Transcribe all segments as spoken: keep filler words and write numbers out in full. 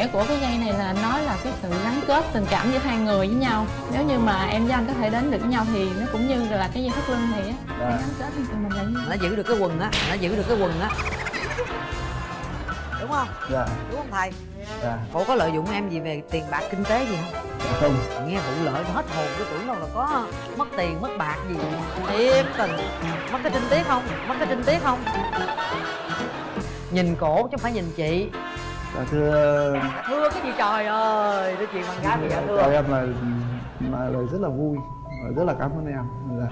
nghĩa của cái dây này là nói là cái sự gắn kết tình cảm giữa hai người với nhau. Nếu như mà em với anh có thể đến được với nhau thì nó cũng như là cái dây thắt lưng này á, dạ. gắn kết thì tụi mình là như Nó giữ được cái quần á, nó giữ được cái quần á. Đúng không? Dạ. Đúng không thầy? Dạ. Ủa có lợi dụng em gì về tiền bạc kinh tế gì không? Dạ không. Nghe vụ lợi hết hồn, tôi tưởng đâu là có mất tiền mất bạc gì. Thiệt tình. Mất cái trinh tiết không? Mất cái trinh tiết không? Nhìn cổ chứ không phải nhìn chị. Dạ thưa. Thưa cái gì trời ơi, nói chuyện bạn gái bây giờ thưa. Chào em là, là lời rất là vui, rất là cảm ơn em. Dạ.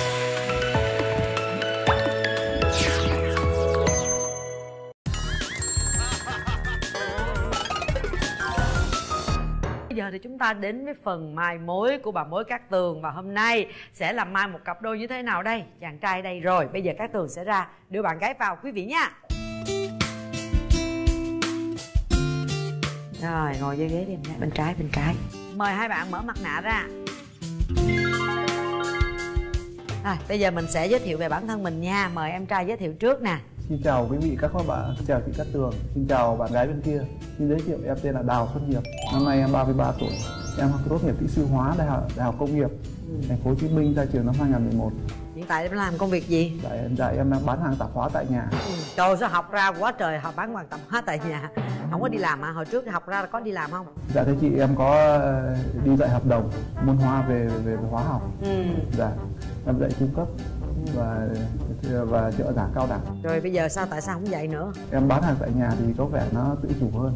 Bây giờ thì chúng ta đến với phần mai mối của bà mối Cát Tường. Và hôm nay sẽ làm mai một cặp đôi như thế nào đây? Chàng trai đây rồi, bây giờ Cát Tường sẽ ra đưa bạn gái vào quý vị nha. Rồi, ngồi dưới ghế đi em gái. Bên trái, bên trái. Mời hai bạn mở mặt nạ ra. Rồi, bây giờ mình sẽ giới thiệu về bản thân mình nha. Mời em trai giới thiệu trước nè. Xin chào quý vị các bạn, xin chào chị Cát Tường, xin chào bạn gái bên kia. Xin giới thiệu em tên là Đào Xuân Hiệp, năm nay em ba mươi ba tuổi. Em tốt nghiệp kỹ sư hóa đại học, đại học Công nghiệp ừ. Thành phố Hồ Chí Minh, ra trường năm hai nghìn mười một. Hiện tại em làm công việc gì? Dạ, dạ em đang bán hàng tạp hóa tại nhà. Ừ. Trời sao học ra quá trời, học bán hàng tạp hóa tại nhà. Không có đi làm hả? Hồi trước học ra là có đi làm không? Dạ thưa chị, em có đi dạy hợp đồng môn hóa về về, về hóa học. Ừ. Dạ, em dạy trung cấp và và trợ giảng cao đẳng. Rồi bây giờ sao, tại sao không dạy nữa? Em bán hàng tại nhà thì có vẻ nó tự chủ hơn.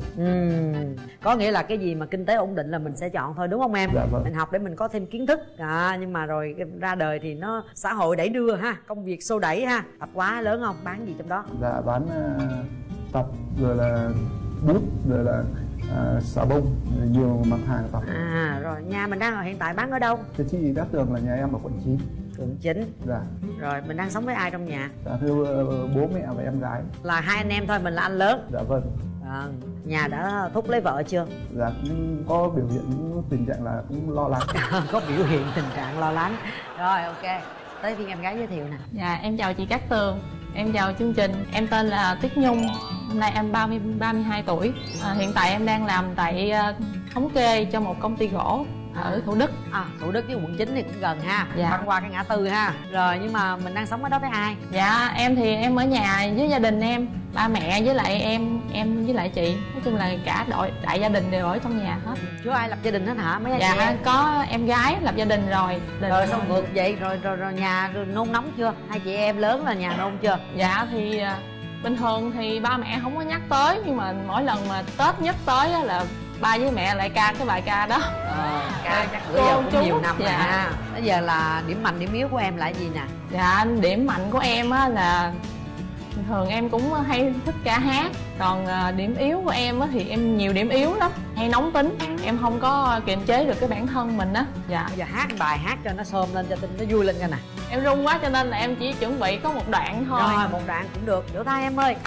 Ừ. Có nghĩa là cái gì mà kinh tế ổn định là mình sẽ chọn thôi đúng không em? Dạ vâng. Mình học để mình có thêm kiến thức à, nhưng mà rồi ra đời thì nó xã hội đẩy đưa ha, công việc xô đẩy ha. Tập quá lớn không? Bán gì trong đó? Dạ bán uh, tập rồi là bút rồi là uh, xà bông, nhiều mặt hàng tập. À rồi, nhà mình đang ở hiện tại bán ở đâu? Thưa chị Cát Tường là nhà em ở quận chín. Quận chín. Dạ. Rồi mình đang sống với ai trong nhà? Dạ thưa uh, bố mẹ và em gái. Là hai anh em thôi, mình là anh lớn. Dạ vâng. À, nhà đã thúc lấy vợ chưa? Dạ cũng có biểu hiện những tình trạng là cũng lo lắng. Có biểu hiện tình trạng lo lắng. Rồi ok, tới phiên em gái giới thiệu nè. Dạ em chào chị Cát Tường, em chào chương trình. Em tên là Tuyết Nhung, hôm nay em ba mươi, ba mươi hai tuổi. À, hiện tại em đang làm tại uh, thống kê cho một công ty gỗ ở Thủ Đức. À, Thủ Đức với quận chín thì cũng gần ha. Dạ. Băng qua cái ngã tư ha. Rồi nhưng mà mình đang sống ở đó với ai? Dạ em thì em ở nhà với gia đình em, ba mẹ với lại em, em với lại chị. Nói chung là cả đội đại gia đình đều ở trong nhà hết. Chưa ai lập gia đình hết hả? Mấy dạ em? có em gái lập gia đình rồi. Đình rồi sao ngược vậy? Rồi, rồi rồi nhà rồi nôn nóng chưa? Hai chị em lớn là nhà nôn chưa? Dạ thì bình thường thì ba mẹ không có nhắc tới, nhưng mà mỗi lần mà Tết nhất tới là ba với mẹ lại ca cái bài ca đó. Ờ, ca chắc bữa giờ cũng chú, nhiều năm dạ. Rồi ha. Bây giờ là điểm mạnh điểm yếu của em là gì nè? Dạ điểm mạnh của em á là thường em cũng hay thích ca hát. Còn điểm yếu của em á thì em nhiều điểm yếu lắm, hay nóng tính, em không có kiềm chế được cái bản thân mình á. Dạ. Bây giờ hát bài hát cho nó xôm lên, cho nó vui lên coi nè. Em run quá cho nên là em chỉ chuẩn bị có một đoạn thôi. Rồi một đoạn cũng được, vỗ tay em ơi.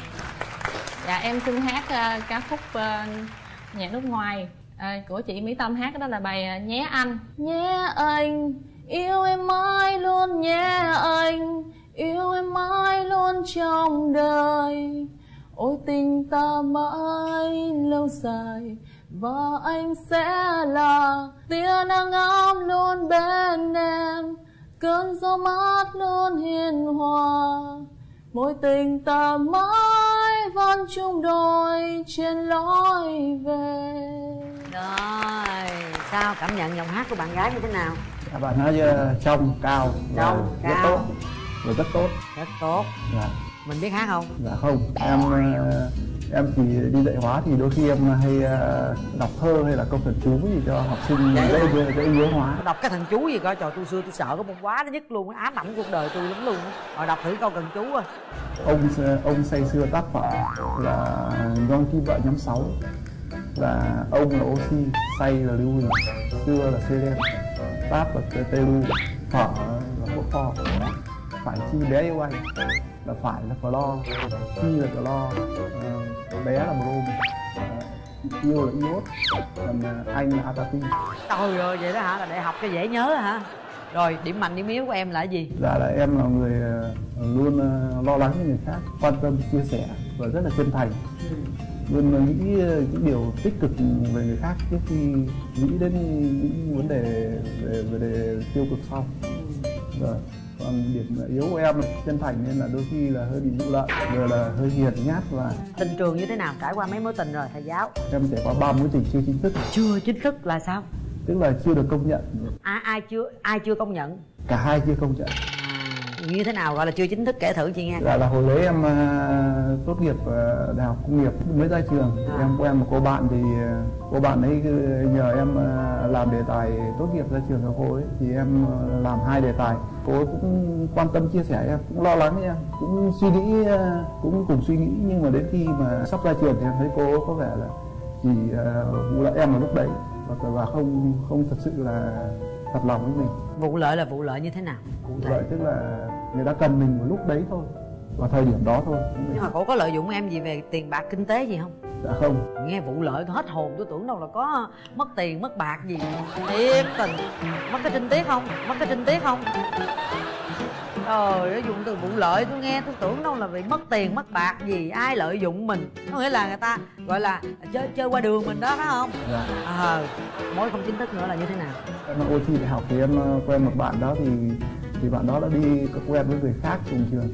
Dạ em xin hát uh, ca khúc uh, nhạc nước ngoài à, của chị Mỹ Tâm hát, đó là bài uh, Nhé Anh. Nhé anh, yêu em mãi luôn nhé anh, yêu em mãi luôn trong đời. Ôi tình ta mãi lâu dài, và anh sẽ là tia nắng ấm luôn bên em, cơn gió mát luôn hiền hòa. Mối tình ta mãi vẫn chung đôi trên lối về. Rồi, sao cảm nhận giọng hát của bạn gái như thế nào? Dạ, bạn nói uh, trong, cao, trong, rất cao. Tốt. Rồi rất tốt. Rất tốt. Dạ. Mình biết hát không? Dạ không, em uh, em chỉ đi dạy hóa thì đôi khi em hay uh, đọc thơ hay là câu thần chú gì cho học sinh dễ dễ dễ nhớ hóa. Đọc cái thần chú gì coi, trời tôi xưa tôi sợ cái môn hóa nó nhất luôn, ám ảnh cuộc đời tôi lắm luôn. Rồi đọc thử câu thần chú coi. Ông ông say sưa tác phẩm là Ngon Kim Vợ nhóm sáu, là ông là oxy, say là lưu huỳnh, xưa là selen, táp là tê lu, phở là phốt pho, phải chi bé yêu anh, là phải là phlo, chi là clo, bé là brom, yêu là iốt, còn anh là atati. Trời ơi, vậy đó hả? Là để học cho dễ nhớ hả? Rồi điểm mạnh điểm yếu của em là gì? Dạ là em là người luôn lo lắng cho người khác, quan tâm chia sẻ và rất là chân thành. luôn nghĩ những điều tích cực về người khác trước khi nghĩ đến những vấn đề về vấn đề tiêu cực sau. Rồi. Còn điểm yếu của em là chân thành nên là đôi khi là hơi bị vụ lợi, rồi là hơi hiền nhát. Và tình trường như thế nào, trải qua mấy mối tình rồi thầy giáo? Em trải qua ba mối tình chưa chính thức. Chưa chính thức là sao? Tức là chưa được công nhận. À, ai chưa ai chưa công nhận? Cả hai chưa công nhận. À, như thế nào gọi là chưa chính thức, kể thử chị nghe. Dạ là hồi đấy em uh, tốt nghiệp uh, đại học công nghiệp mới ra trường, à. Em quen một cô bạn thì uh, cô bạn ấy nhờ em uh, làm đề tài tốt nghiệp ra trường của cô ấy, thì em uh, làm hai đề tài. Cô ấy cũng quan tâm chia sẻ em, cũng lo lắng em, cũng suy nghĩ, uh, cũng cùng suy nghĩ, nhưng mà đến khi mà sắp ra trường thì em thấy cô có vẻ là chỉ uh, vụ lợi em ở lúc đấy và không không thật sự là thật lòng với mình. Vụ lợi là vụ lợi như thế nào? Cụ thể. Vụ lợi tức là người ta cần mình vào lúc đấy thôi, vào thời điểm đó thôi. Nhưng mà cổ có lợi dụng em gì về tiền bạc kinh tế gì không? Dạ không. Nghe vụ lợi tôi hết hồn, tôi tưởng đâu là có mất tiền mất bạc gì. Thiệt tình. Mất cái trinh tiết không? Mất cái trinh tiết không? Trời ơi, dùng từ vụ lợi tôi nghe tôi tưởng đâu là bị mất tiền mất bạc gì, ai lợi dụng mình. Có nghĩa là người ta gọi là chơi chơi qua đường mình đó, phải không? Dạ. À, mối không chính thức nữa là như thế nào? Em ôn thi đại học thì em quen một bạn đó, thì thì bạn đó đã đi quen với người khác cùng trường.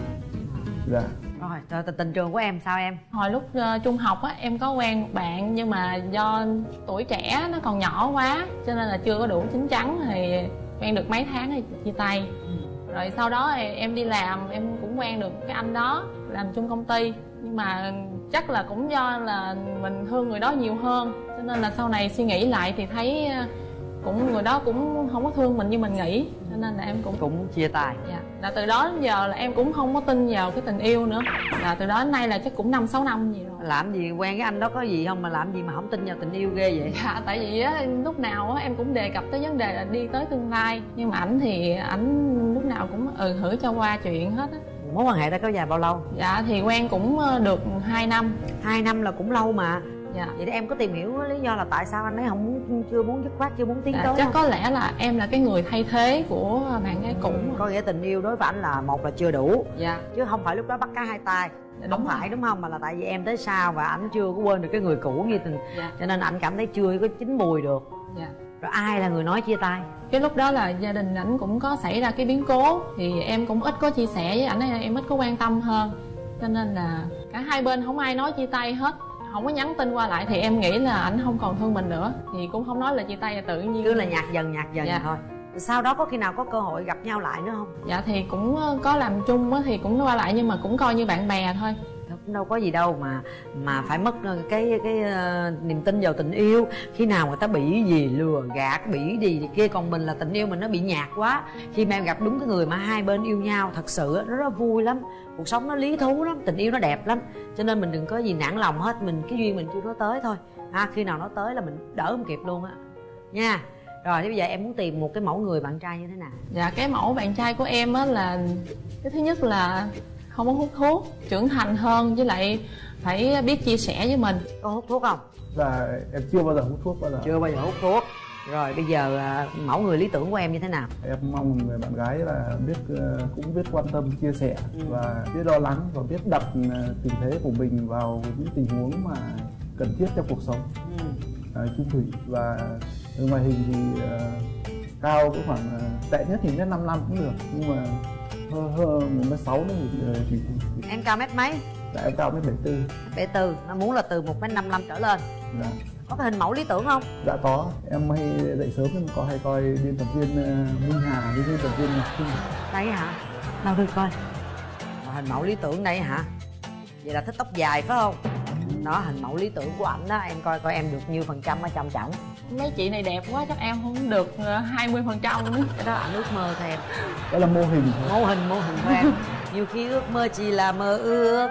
Dạ. Rồi, rồi tình trường của em sao em? Hồi lúc uh, trung học á, em có quen một bạn nhưng mà do tuổi trẻ nó còn nhỏ quá cho nên là chưa có đủ chín chắn, thì quen được mấy tháng thì chia tay. Rồi sau đó thì em đi làm, em cũng quen được cái anh đó, làm chung công ty. Nhưng mà chắc là cũng do là mình thương người đó nhiều hơn, cho nên là sau này suy nghĩ lại thì thấy cũng người đó cũng không có thương mình như mình nghĩ, cho nên là em cũng cũng chia tay. Dạ. Là từ đó đến giờ là em cũng không có tin vào cái tình yêu nữa. Là từ đó đến nay là chắc cũng năm sáu năm gì rồi. Làm gì quen cái anh đó có gì không mà làm gì mà không tin vào tình yêu ghê vậy? Dạ, tại vì á lúc nào á em cũng đề cập tới vấn đề là đi tới tương lai, nhưng mà ảnh thì ảnh lúc nào cũng ừ hử cho qua chuyện hết á. Mối quan hệ đã kéo dài bao lâu? Dạ thì quen cũng được hai năm. Hai năm là cũng lâu mà. Dạ. Vậy thì em có tìm hiểu lý do là tại sao anh ấy không muốn, chưa muốn dứt khoát, chưa muốn tiến dạ, tới chắc không? có lẽ là em là cái người thay thế của bạn gái cũ. Ừ, có nghĩa tình yêu đối với anh là một là chưa đủ. Dạ. Chứ không phải lúc đó bắt cá hai tay. Dạ, không phải đúng không, mà là tại vì em tới sau và ảnh chưa có quên được cái người cũ như tình. Dạ. Cho nên anh cảm thấy chưa có chín mùi được. Dạ. Rồi ai là người nói chia tay? Cái lúc đó là gia đình ảnh cũng có xảy ra cái biến cố, thì em cũng ít có chia sẻ với ảnh, em ít có quan tâm hơn, cho nên là cả hai bên không ai nói chia tay hết, không có nhắn tin qua lại, thì em nghĩ là ảnh không còn thương mình nữa, thì cũng không nói là chia tay là tự nhiên, cứ là nhạt dần nhạt dần. Dạ. Thôi sau đó có khi nào có cơ hội gặp nhau lại nữa không? Dạ thì cũng có làm chung thì cũng qua lại, nhưng mà cũng coi như bạn bè thôi. Cũng đâu có gì đâu mà mà phải mất cái cái uh, niềm tin vào tình yêu. Khi nào người ta bị gì lừa gạt, bị gì thì kia, còn mình là tình yêu mình nó bị nhạt quá. Khi mà em gặp đúng cái người mà hai bên yêu nhau thật sự nó rất vui lắm, cuộc sống nó lý thú lắm, tình yêu nó đẹp lắm, cho nên mình đừng có gì nản lòng hết. Mình cái duyên mình chưa nó tới thôi ha, khi nào nó tới là mình đỡ không kịp luôn á nha. Rồi thế bây giờ em muốn tìm một cái mẫu người bạn trai như thế nào? Dạ cái mẫu bạn trai của em á là cái thứ nhất là không có hút thuốc, trưởng thành hơn, với lại phải biết chia sẻ với mình. Có hút thuốc không? Là em chưa bao giờ hút thuốc bao giờ. Chưa bao giờ hút thuốc. Rồi bây giờ mẫu người lý tưởng của em như thế nào? Em mong một người bạn gái là biết cũng biết quan tâm, chia sẻ, ừ. và biết lo lắng và biết đặt tình thế của mình vào những tình huống mà cần thiết trong cuộc sống. Ừ. À, chung thủy và ngoại hình thì uh, cao cũng khoảng uh, tệ nhất thì mét năm mươi lăm cũng được, nhưng mà hơn hơn một mét sáu nữa thì, thì, thì em cao mét mấy? Dạ em cao mét bảy tư. Bảy tư, nó muốn là từ một mét năm mươi lăm trở lên. Dạ. Có cái hình mẫu lý tưởng không? Dạ có, em hay dậy sớm em có hay coi biên tập viên uh, Minh Hà với biên tập viên Ngọc Trinh. Đây hả? Đâu đưa coi. Hình mẫu lý tưởng đây hả? Vậy là thích tóc dài phải không? Đó, hình mẫu lý tưởng của ảnh đó, em coi coi em được nhiêu phần trăm ở trong chổng. Mấy chị này đẹp quá chắc em không được hai mươi phần trăm nữa. Cái đó ảnh ước mơ thôi em. Đó là mô hình. Mô hình, mô hình thôi em. Nhiều khi ước mơ chỉ là mơ ước,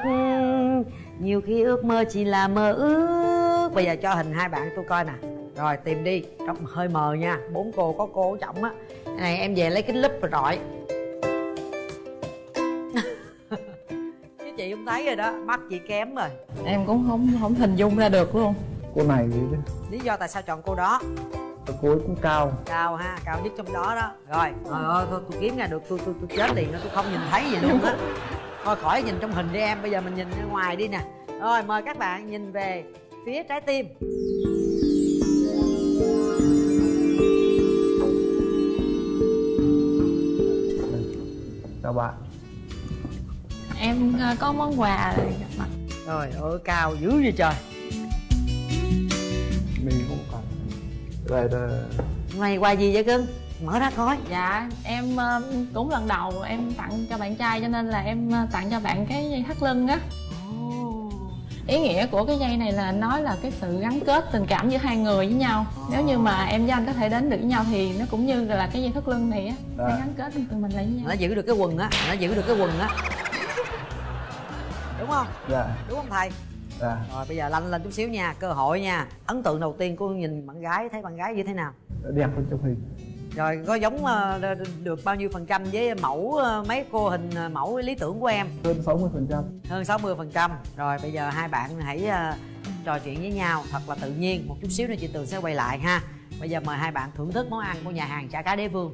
nhiều khi ước mơ chỉ là mơ ước. Bây giờ cho hình hai bạn tôi coi nè. Rồi tìm đi, trong hơi mờ nha. Bốn cô có cô ở trọng á. Cái này em về lấy kính lúp rồi rọi. Chị không thấy rồi đó, mắt chị kém rồi. Em cũng không không hình dung ra được luôn. Cô này vậy chứ. Lý do tại sao chọn cô đó? Cô ấy cũng cao. Cao ha, cao nhất trong đó đó. Rồi, trời ơi, thôi tôi kiếm ra được, tôi tôi tôi chết liền đó, tôi không nhìn thấy gì luôn á. Thôi khỏi nhìn trong hình đi em, bây giờ mình nhìn ra ngoài đi nè. Rồi mời các bạn nhìn về phía trái tim. Chào bạn. Em có món quà để gặp mặt. Rồi ơi cao dữ vậy trời. Mình không cần. Đây là... Mày quà gì vậy cưng? Mở ra coi. Dạ em cũng lần đầu em tặng cho bạn trai, cho nên là em tặng cho bạn cái dây thắt lưng á. Ý nghĩa của cái dây này là nói là cái sự gắn kết tình cảm giữa hai người với nhau. Nếu như mà em với anh có thể đến được với nhau thì nó cũng như là cái dây thắt lưng này á, sẽ gắn kết tụi mình lại với nhau. Nó giữ được cái quần á, nó giữ được cái quần á. Đúng không? Dạ. Đúng không thầy? Dạ. Rồi bây giờ lanh lên chút xíu nha, cơ hội nha. Ấn tượng đầu tiên cô nhìn bạn gái, thấy bạn gái như thế nào? Đẹp hơn trong hình. Rồi có giống uh, được bao nhiêu phần trăm với mẫu uh, mấy cô hình uh, mẫu lý tưởng của em? Hơn sáu mươi phần trăm. Hơn sáu mươi phần trăm. Rồi bây giờ hai bạn hãy uh, trò chuyện với nhau thật là tự nhiên. Một chút xíu nữa chị Tường sẽ quay lại ha. Bây giờ mời hai bạn thưởng thức món ăn của nhà hàng Chả Cá Đế Vương.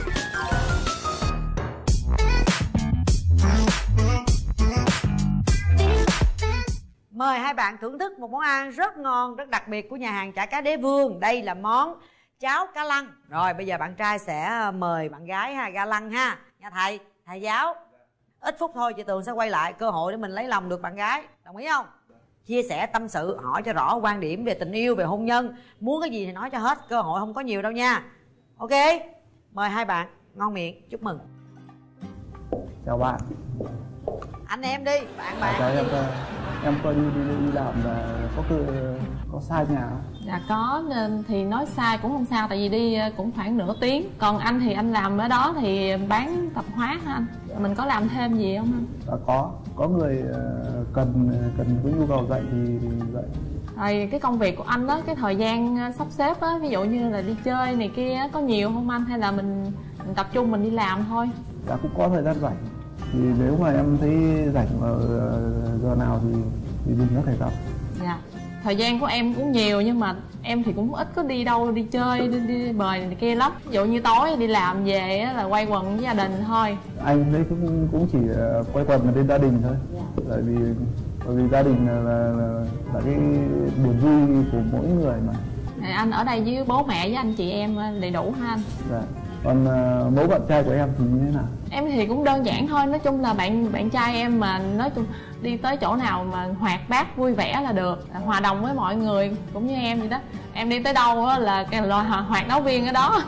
Mời hai bạn thưởng thức một món ăn rất ngon, rất đặc biệt của nhà hàng Chả Cá Đế Vương. Đây là món cháo cá lăng. Rồi bây giờ bạn trai sẽ mời bạn gái ha, ra lăng ha. Nha thầy, thầy giáo. Ít phút thôi chị Tường sẽ quay lại, cơ hội để mình lấy lòng được bạn gái. Đồng ý không? Chia sẻ tâm sự, hỏi cho rõ quan điểm về tình yêu, về hôn nhân. Muốn cái gì thì nói cho hết, cơ hội không có nhiều đâu nha. Ok, mời hai bạn, ngon miệng, chúc mừng. Chào bạn. Anh em đi, bạn bạn. Chào em, em có đi, đi, đi làm và có cơ, có xa nhà không? Dạ có, nên thì nói sai cũng không sao, tại vì đi cũng khoảng nửa tiếng. Còn anh thì anh làm ở đó thì bán tạp hóa hả anh? Mình có làm thêm gì không anh? Dạ có, có người cần cần có nhu cầu dạy thì, thì dạy. Rồi cái công việc của anh đó, cái thời gian sắp xếp á, ví dụ như là đi chơi này kia có nhiều không anh? Hay là mình, mình tập trung mình đi làm thôi? Dạ cũng có thời gian rảnh. Thì nếu mà em thấy rảnh ở giờ nào thì, thì mình có thể gặp. Dạ. Thời gian của em cũng nhiều nhưng mà em thì cũng ít có đi đâu đi chơi, đi, đi bời này kia lắm. Ví dụ như tối đi làm về á, là quay quần với gia đình thôi. Anh thấy cũng cũng chỉ quay quần bên gia đình thôi. Dạ. Tại vì bởi vì gia đình là, là, là, là cái niềm vui của mỗi người mà. Thì anh ở đây với bố mẹ với anh chị em đầy đủ ha anh? Dạ. Còn uh, mẫu bạn trai của em thì như thế nào? Em thì cũng đơn giản thôi, nói chung là bạn bạn trai em mà nói chung đi tới chỗ nào mà hoạt bát vui vẻ là được, hòa đồng với mọi người cũng như em vậy đó. Em đi tới đâu á là cái loại hoạt náo viên ở đó.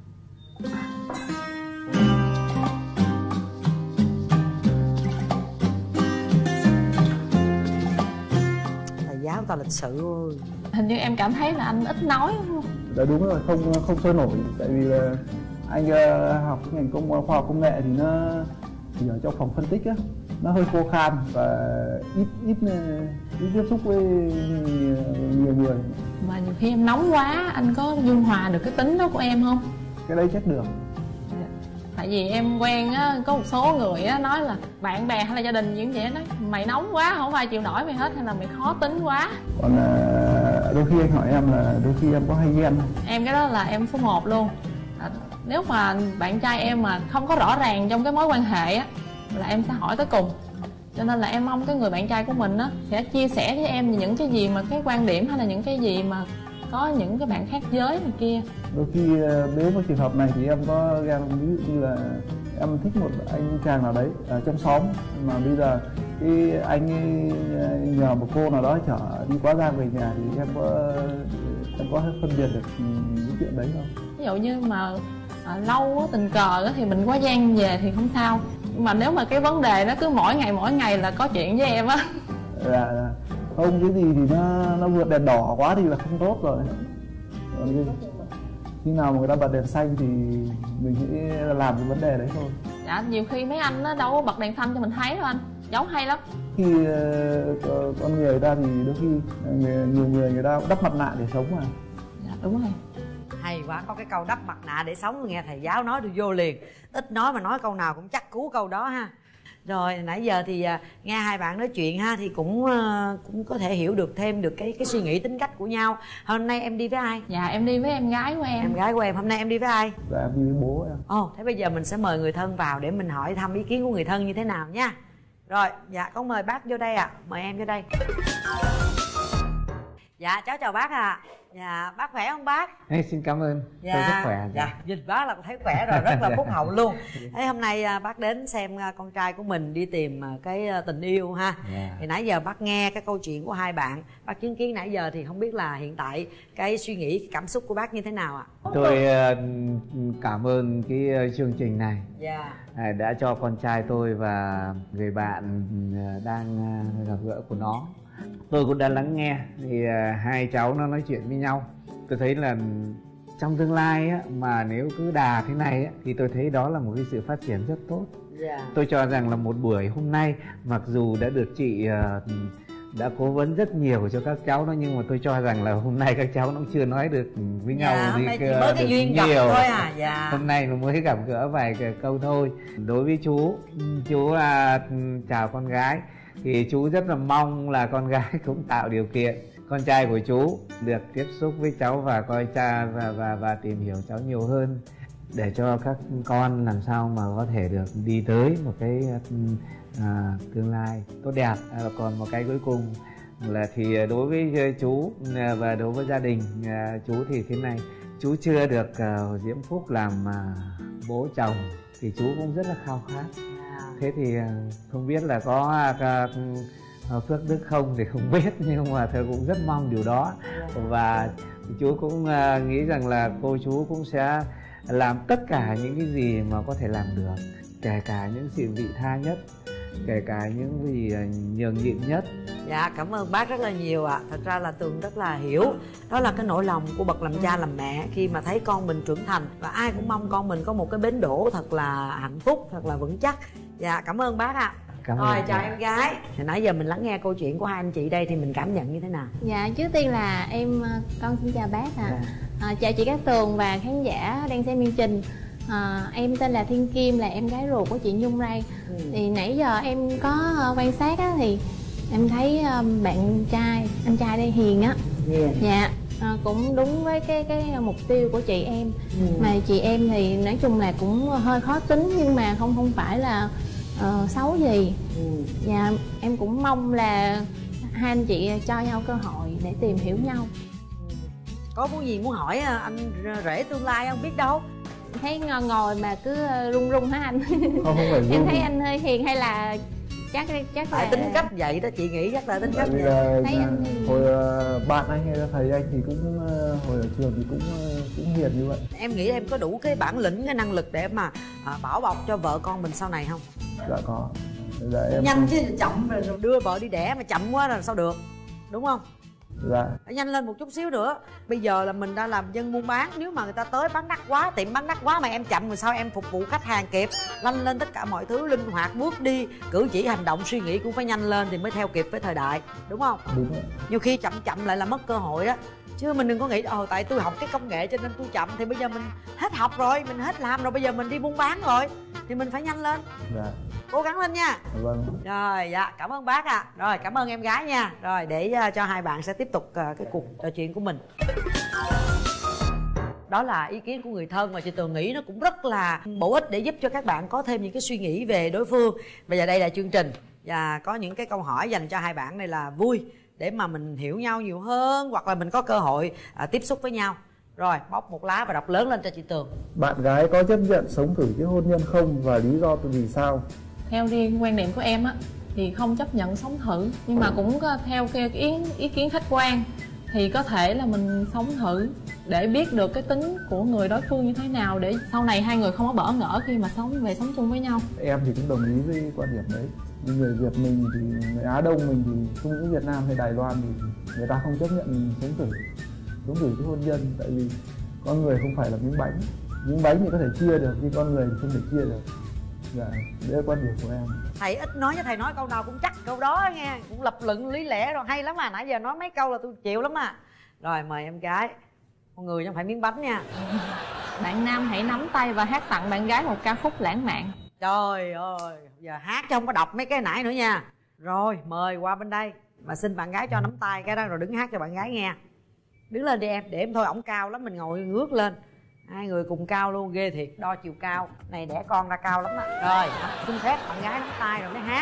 Thầy giáo ta lịch sự ơi. Hình như em cảm thấy là anh ít nói đúng không? Dạ đúng rồi, không không sôi nổi, tại vì là anh uh, học ngành công khoa học công nghệ thì nó thì ở trong phòng phân tích á, nó hơi khô khan và ít ít ít tiếp xúc với nhiều người. Mà nhiều khi em nóng quá, anh có dung hòa được cái tính đó của em không? Cái đấy chắc được. Tại vì em quen á, có một số người á nói là bạn bè hay là gia đình gì cũng vậy, nói mày nóng quá không ai chịu nổi mày hết, hay là mày khó tính quá. Còn uh, đôi khi anh hỏi em là đôi khi em có hay ghen không? Em cái đó là em số một luôn. À, nếu mà bạn trai em mà không có rõ ràng trong cái mối quan hệ á là em sẽ hỏi tới cùng. Cho nên là em mong cái người bạn trai của mình á sẽ chia sẻ với em những cái gì mà cái quan điểm hay là những cái gì mà có những cái bạn khác giới này kia. Đôi khi nếu mà trường hợp này thì em có ghen, ví dụ như là em thích một anh chàng nào đấy ở trong xóm mà bây giờ cái anh ấy nhờ một cô nào đó chở đi quá giang về nhà thì em có em có phân biệt được những chuyện đấy không? Ví dụ như mà à, lâu á, tình cờ á, thì mình quá giang về thì không sao. Nhưng mà nếu mà cái vấn đề nó cứ mỗi ngày mỗi ngày là có chuyện với em á. Dạ, dạ. Không cái gì thì nó nó vượt đèn đỏ quá thì là không tốt rồi. Còn cái, khi nào mà người ta bật đèn xanh thì mình sẽ làm cái vấn đề đấy thôi. Dạ, nhiều khi mấy anh nó đâu có bật đèn xanh cho mình thấy đâu anh. Giống hay lắm. Khi uh, con người ta thì đôi khi người, nhiều người người ta đắp mặt nạ để sống mà. Dạ, đúng rồi. Hay quá, có cái câu đắp mặt nạ để sống, nghe thầy giáo nói được vô liền. Ít nói mà nói câu nào cũng chắc cú câu đó ha. Rồi nãy giờ thì uh, nghe hai bạn nói chuyện ha thì cũng uh, cũng có thể hiểu được thêm được cái cái suy nghĩ tính cách của nhau. Hôm nay em đi với ai? Dạ em đi với em gái của em. Em gái của em. Hôm nay em đi với ai? Dạ em đi với bố em. Ồ, oh, thế bây giờ mình sẽ mời người thân vào để mình hỏi thăm ý kiến của người thân như thế nào nha. Rồi, dạ con mời bác vô đây ạ. À. Mời em vô đây. Dạ cháu chào bác ạ. À. Dạ bác khỏe không bác? Hey, xin cảm ơn. Dạ, tôi rất khỏe. Dạ nhìn bác là thấy khỏe rồi, rất là phúc hậu luôn. Thế hôm nay bác đến xem con trai của mình đi tìm cái tình yêu ha. Yeah. Thì nãy giờ bác nghe cái câu chuyện của hai bạn, bác chứng kiến nãy giờ thì không biết là hiện tại cái suy nghĩ, cái cảm xúc của bác như thế nào ạ? À? Tôi cảm ơn cái chương trình này. Yeah. Đã cho con trai tôi và người bạn đang gặp gỡ của nó. Tôi cũng đã lắng nghe thì uh, hai cháu nó nói chuyện với nhau. Tôi thấy là trong tương lai á, mà nếu cứ đà thế này á, thì tôi thấy đó là một cái sự phát triển rất tốt. Yeah. Tôi cho rằng là một buổi hôm nay mặc dù đã được chị uh, đã cố vấn rất nhiều cho các cháu đó, nhưng mà tôi cho rằng là hôm nay các cháu nó cũng chưa nói được với nhau. Dạ, hôm nay chỉ mới được cái duyên nhiều. gặp thôi à. Dạ. Hôm nay nó mới gặp gỡ vài cái câu thôi. Đối với chú, chú là chào con gái thì chú rất là mong là con gái cũng tạo điều kiện con trai của chú được tiếp xúc với cháu và coi cha và và và tìm hiểu cháu nhiều hơn, để cho các con làm sao mà có thể được đi tới một cái à, tương lai tốt đẹp. À, còn một cái cuối cùng là thì đối với chú và đối với gia đình à, chú thì thế này, chú chưa được uh, Diễm Phúc làm uh, bố chồng thì chú cũng rất là khao khát. Thế thì không biết là có uh, phước đức không thì không biết, nhưng mà tôi cũng rất mong điều đó. Và chú cũng uh, nghĩ rằng là cô chú cũng sẽ làm tất cả những cái gì mà có thể làm được, kể cả những sự vị tha nhất, kể cả những gì nhường nhịn nhất. Dạ cảm ơn bác rất là nhiều ạ. À. Thật ra là Tường rất là hiểu, đó là cái nỗi lòng của bậc làm cha làm mẹ khi mà thấy con mình trưởng thành, và ai cũng mong con mình có một cái bến đỗ thật là hạnh phúc, thật là vững chắc. Dạ cảm ơn bác ạ. À. Rồi chào em gái. Thì nãy giờ mình lắng nghe câu chuyện của hai anh chị đây thì mình cảm nhận như thế nào? Dạ trước tiên là em con xin chào bác ạ. À. À, chào chị Cát Tường và khán giả đang xem chương trình. À, em tên là Thiên Kim, là em gái ruột của chị Nhung Ray. Ừ. Thì nãy giờ em có uh, quan sát á, thì em thấy uh, bạn trai, anh trai đây hiền á. Yeah. Dạ à, cũng đúng với cái cái mục tiêu của chị em. Ừ. Mà chị em thì nói chung là cũng hơi khó tính, nhưng mà không không phải là uh, xấu gì. Ừ. Dạ em cũng mong là hai anh chị cho nhau cơ hội để tìm hiểu nhau. Ừ. Có muốn gì muốn hỏi anh rể tương lai không biết đâu? Thấy ngồi, ngồi mà cứ run run hả anh? Không, không phải run. Em thấy anh hơi hiền hay là chắc chắc là tính cách vậy đó, chị nghĩ chắc là tính cách vậy. Là, thấy anh hồi bạn anh hay là thầy anh thì cũng hồi ở trường thì cũng cũng hiền như vậy. Em nghĩ em có đủ cái bản lĩnh, cái năng lực để mà à, bảo bọc cho vợ con mình sau này không? Dạ có. Dạ, em nhanh chứ chậm rồi đưa vợ đi đẻ mà chậm quá là sao được, đúng không? Dạ. Phải nhanh lên một chút xíu nữa. Bây giờ là mình đã làm dân buôn bán, nếu mà người ta tới bán đắt quá, tiệm bán đắt quá mà em chậm rồi sao em phục vụ khách hàng kịp? Nhanh lên tất cả mọi thứ, linh hoạt, bước đi, cử chỉ, hành động, suy nghĩ cũng phải nhanh lên thì mới theo kịp với thời đại, đúng không? Đúng rồi. Nhiều khi chậm chậm lại là mất cơ hội đó. Chứ mình đừng có nghĩ ồ tại tôi học cái công nghệ cho nên tôi chậm, thì bây giờ mình hết học rồi, mình hết làm rồi, bây giờ mình đi buôn bán rồi thì mình phải nhanh lên. Dạ. Cố gắng lên nha. Vâng. Rồi dạ cảm ơn bác ạ. À. Rồi cảm ơn em gái nha. Rồi để uh, cho hai bạn sẽ tiếp tục uh, cái cuộc trò chuyện của mình. Đó là ý kiến của người thân mà chị Tường nghĩ nó cũng rất là bổ ích để giúp cho các bạn có thêm những cái suy nghĩ về đối phương. Bây giờ đây là chương trình và có những cái câu hỏi dành cho hai bạn này là vui để mà mình hiểu nhau nhiều hơn, hoặc là mình có cơ hội uh, tiếp xúc với nhau. Rồi bóc một lá và đọc lớn lên cho chị Tường. Bạn gái có chấp nhận sống thử cái hôn nhân không và lý do vì sao? Theo riêng quan điểm của em á thì không chấp nhận sống thử, nhưng mà cũng theo cái ý, ý kiến khách quan thì có thể là mình sống thử để biết được cái tính của người đối phương như thế nào, để sau này hai người không có bỡ ngỡ khi mà sống về sống chung với nhau. Em thì cũng đồng ý với quan điểm đấy. Như người Việt mình thì người Á Đông mình thì không những Việt Nam hay Đài Loan thì người ta không chấp nhận sống thử sống thử cái hôn nhân, tại vì con người không phải là miếng bánh. Miếng bánh thì có thể chia được, nhưng con người thì không thể chia được. Dạ, đấy là quan điểm của em. Thầy ít nói chứ thầy nói câu nào cũng chắc câu đó nghe, cũng lập luận lý lẽ rồi, hay lắm à. Nãy giờ nói mấy câu là tôi chịu lắm à. Rồi mời em gái. Con người chứ không phải miếng bánh nha. Bạn nam hãy nắm tay và hát tặng bạn gái một ca khúc lãng mạn. Trời ơi, giờ hát chứ không có đọc mấy cái nãy nữa nha. Rồi mời qua bên đây. Mà xin bạn gái cho nắm tay cái đó rồi đứng hát cho bạn gái nghe. Đứng lên đi em, để em thôi, ổng cao lắm, mình ngồi ngước lên. Hai người cùng cao luôn, ghê thiệt, đo chiều cao. Này đẻ con ra cao lắm á. Rồi, xin phép bạn gái nắm tay rồi mới hát.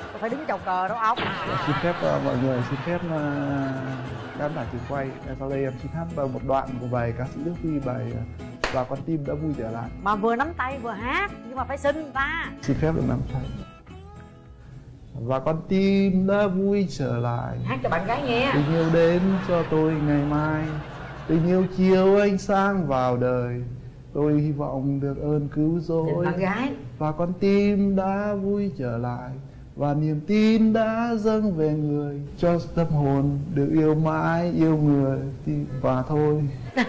có phải đứng chầu cờ đâu ông. Xin phép uh, mọi người, xin phép uh, khán giả trường quay, sau đây em xin hát vào một đoạn của bài ca sĩ Đức Phi, bài uh, Và Con Tim Đã Vui Trở Lại. Mà vừa nắm tay vừa hát nhưng mà phải xin ta. Xin phép được nắm tay. Và con tim đã vui trở lại, hát cho bạn gái nghe. Tình yêu đến cho tôi ngày mai, tình yêu chiều ánh sáng vào đời, tôi hy vọng được ơn cứu rỗi. Bạn gái. Và con tim đã vui trở lại, và niềm tin đã dâng về người, cho tâm hồn được yêu mãi yêu người và thôi.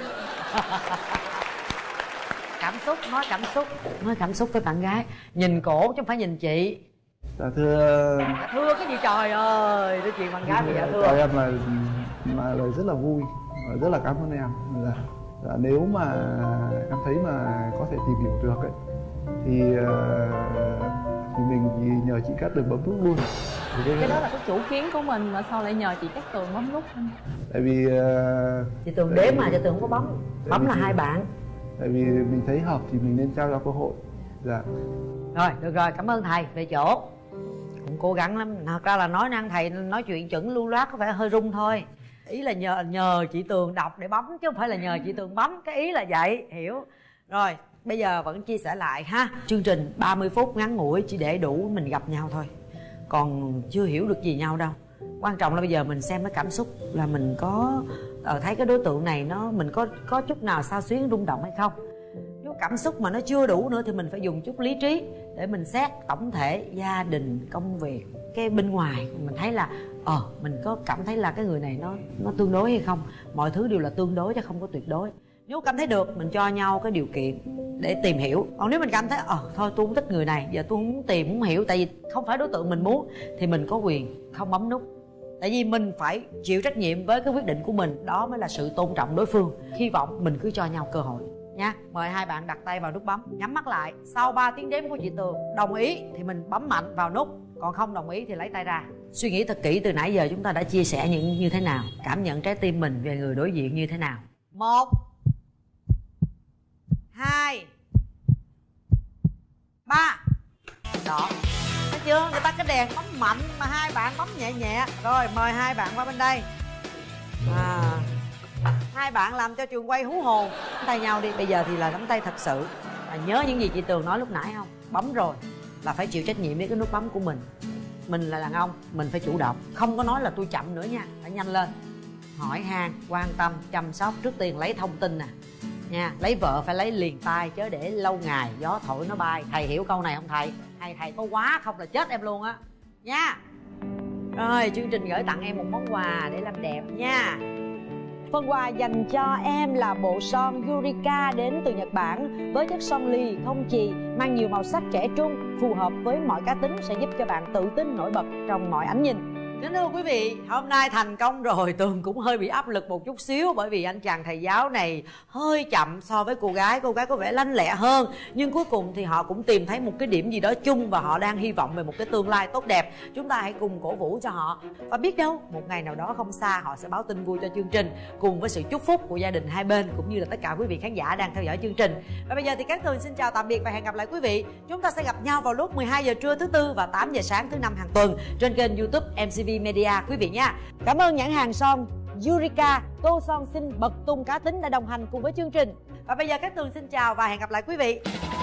Cảm xúc, nói cảm xúc, nói cảm xúc với bạn gái. Nhìn cổ chứ không phải nhìn chị. Dạ thưa. Dạ thưa cái gì trời ơi, nói chuyện bạn gái bây giờ thưa. Cho em là, là lời rất là vui, rất là cảm ơn em. Dạ. Dạ, nếu mà em thấy mà có thể tìm hiểu được ấy, thì thì mình thì nhờ chị Cát Tường bấm nút luôn. Cái, cái đó là cái chủ kiến của mình mà sao lại nhờ chị Cát Tường bấm nút anh? Tại vì uh, chị Tường đếm mà chị Tường không có bấm. Bấm là hai bạn. Tại vì mình thấy hợp thì mình nên trao cho cơ hội. Dạ. Rồi được rồi, cảm ơn thầy. Về chỗ cũng cố gắng lắm. Thật ra là nói năng thầy nói chuyện chuẩn lưu loát có vẻ hơi rung thôi. Ý là nhờ nhờ chị Tường đọc để bấm chứ không phải là nhờ chị Tường bấm. Cái ý là vậy, hiểu. Rồi bây giờ vẫn chia sẻ lại ha. Chương trình ba mươi phút ngắn ngủi chỉ để đủ mình gặp nhau thôi, còn chưa hiểu được gì nhau đâu. Quan trọng là bây giờ mình xem cái cảm xúc là mình có ờ, thấy cái đối tượng này nó mình có có chút nào xao xuyến rung động hay không. Nếu cảm xúc mà nó chưa đủ nữa thì mình phải dùng chút lý trí để mình xét tổng thể gia đình, công việc, cái bên ngoài mình thấy là ờ mình có cảm thấy là cái người này nó nó tương đối hay không. Mọi thứ đều là tương đối chứ không có tuyệt đối. Nếu cảm thấy được mình cho nhau cái điều kiện để tìm hiểu. Còn nếu mình cảm thấy ờ thôi tôi không thích người này, giờ tôi không muốn tìm, không hiểu tại vì không phải đối tượng mình muốn, thì mình có quyền không bấm nút. Tại vì mình phải chịu trách nhiệm với cái quyết định của mình. Đó mới là sự tôn trọng đối phương. Hy vọng mình cứ cho nhau cơ hội nha. Mời hai bạn đặt tay vào nút bấm, nhắm mắt lại. Sau ba tiếng đếm của chị Tường đồng ý thì mình bấm mạnh vào nút, còn không đồng ý thì lấy tay ra. Suy nghĩ thật kỹ từ nãy giờ chúng ta đã chia sẻ những như thế nào, cảm nhận trái tim mình về người đối diện như thế nào. Một, hai, ba. Đó, thấy chưa, người ta cái đèn bấm mạnh mà hai bạn bấm nhẹ nhẹ. Rồi mời hai bạn qua bên đây. À, hai bạn làm cho trường quay hú hồn. Nắm tay nhau đi, bây giờ thì là nắm tay thật sự. À, nhớ những gì chị Tường nói lúc nãy không? Bấm rồi là phải chịu trách nhiệm với cái nút bấm của mình. Mình là đàn ông, mình phải chủ động. Không có nói là tôi chậm nữa nha, phải nhanh lên. Hỏi han, quan tâm, chăm sóc. Trước tiên lấy thông tin nè nha. Lấy vợ phải lấy liền tay, chớ để lâu ngày gió thổi nó bay. Thầy hiểu câu này không thầy? Thầy thầy có quá không là chết em luôn á nha. Rồi chương trình gửi tặng em một món quà để làm đẹp nha. Phần quà dành cho em là bộ son Yurika đến từ Nhật Bản với chất son lì không chì, mang nhiều màu sắc trẻ trung, phù hợp với mọi cá tính, sẽ giúp cho bạn tự tin nổi bật trong mọi ánh nhìn. Kính thưa quý vị, hôm nay thành công rồi. Tường cũng hơi bị áp lực một chút xíu, bởi vì anh chàng thầy giáo này hơi chậm so với cô gái. Cô gái có vẻ lanh lẹ hơn, nhưng cuối cùng thì họ cũng tìm thấy một cái điểm gì đó chung, và họ đang hy vọng về một cái tương lai tốt đẹp. Chúng ta hãy cùng cổ vũ cho họ, và biết đâu một ngày nào đó không xa họ sẽ báo tin vui cho chương trình, cùng với sự chúc phúc của gia đình hai bên cũng như là tất cả quý vị khán giả đang theo dõi chương trình. Và bây giờ thì Cát Tường xin chào tạm biệt và hẹn gặp lại quý vị. Chúng ta sẽ gặp nhau vào lúc mười hai giờ trưa thứ tư và tám giờ sáng thứ năm hàng tuần trên kênh YouTube em xê vê Media quý vị nha. Cảm ơn nhãn hàng son Yurika, tô son xinh bật tung cá tính đã đồng hành cùng với chương trình. Và bây giờ Cát Tường xin chào và hẹn gặp lại quý vị.